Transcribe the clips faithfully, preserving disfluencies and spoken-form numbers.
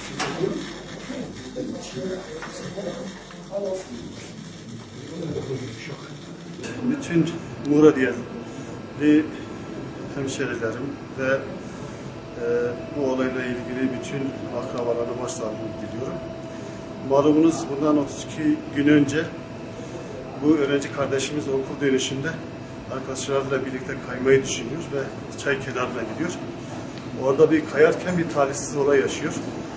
Bütün Muradiyeli hemşerilerim ve e, bu olayla ilgili bütün akrabalarına başsağlığı diliyorum. Malumunuz bundan otuz iki gün önce bu öğrenci kardeşimiz okul dönüşünde arkadaşlarıyla birlikte kaymayı düşünüyor ve çay kenarına gidiyor. Orada bir kayarken bir talihsiz olay yaşıyor.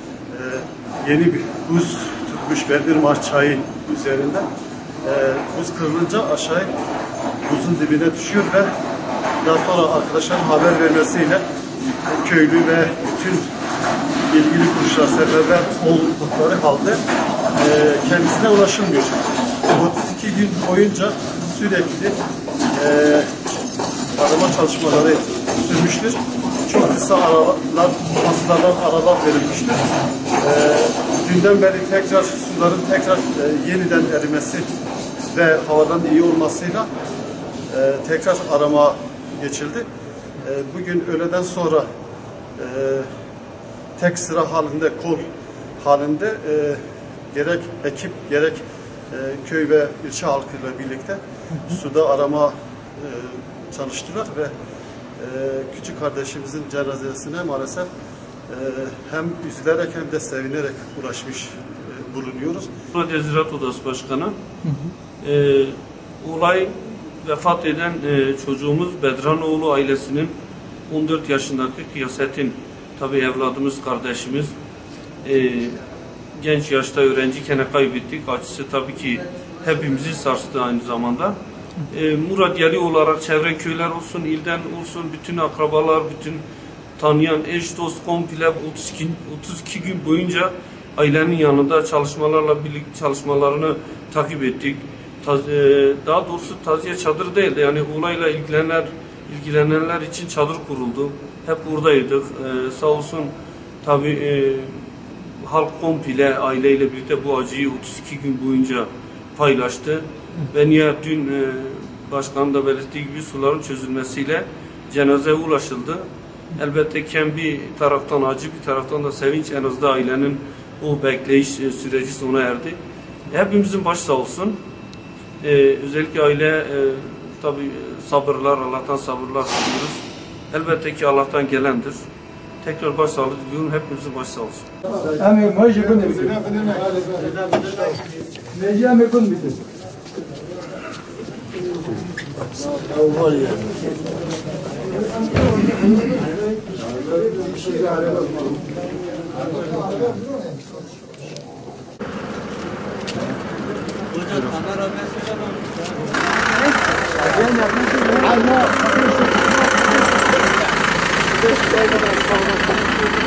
Ee, yeni bir buz tutmuş Beldirmar çayı üzerinden. Ee, buz kırılınca aşağı buzun dibine düşüyor ve daha sonra arkadaşların haber vermesiyle köylü ve bütün ilgili kuruluşlar seferber oldukları halde e, kendisine ulaşılmıyor. otuz iki gün boyunca sürekli e, arama çalışmaları sürmüştür. Çok kısa aralar, hastalardan aralar verilmiştir. E, dünden beri tekrar suların tekrar e, yeniden erimesi ve havadan iyi olmasıyla e, tekrar arama geçildi. E, bugün öğleden sonra e, tek sıra halinde, kol halinde e, gerek ekip gerek e, köy ve ilçe halkıyla birlikte suda arama e, çalıştılar ve e, küçük kardeşimizin cenazesine maalesef e, hem üzülerek hem de sevinerek uğraşmış e, bulunuyoruz. Muradiye Ziraat Odası Başkanı, hı hı. E, olay vefat eden e, çocuğumuz Bedranoğlu ailesinin on dört yaşındaki Kıyasettin, tabi evladımız, kardeşimiz, e, genç yaşta öğrenciyken kaybettik. Acısı tabii ki hepimizi sarstı aynı zamanda. E, Muradiyeli olarak çevre köyler olsun, ilden olsun, bütün akrabalar, bütün tanıyan, eş, dost, komple otuz iki gün boyunca ailenin yanında çalışmalarla birlikte çalışmalarını takip ettik. Taz, e, daha doğrusu taziye çadırı değildi. Yani olayla ilgilenenler, ilgilenenler için çadır kuruldu. Hep buradaydık. E, sağ olsun tabii e, halk komple aileyle birlikte bu acıyı otuz iki gün boyunca paylaştı. Ve nihayet dün e, başkanın da belirttiği gibi suların çözülmesiyle cenazeye ulaşıldı. Elbette ki bir taraftan acı, bir taraftan da sevinç, en azından ailenin o bekleyiş e, süreci sona erdi. Hepimizin başı sağ olsun. Ee, özellikle aile e, tabi sabırlar, Allah'tan sabırlar diliyoruz. Elbette ki Allah'tan gelendir. Tekrar başsağlığı diliyorum. Hepimizin başı sağ olsun. Amin. Hoş geldin. Necmi Mekun bitir. Kamera mesaj alalım.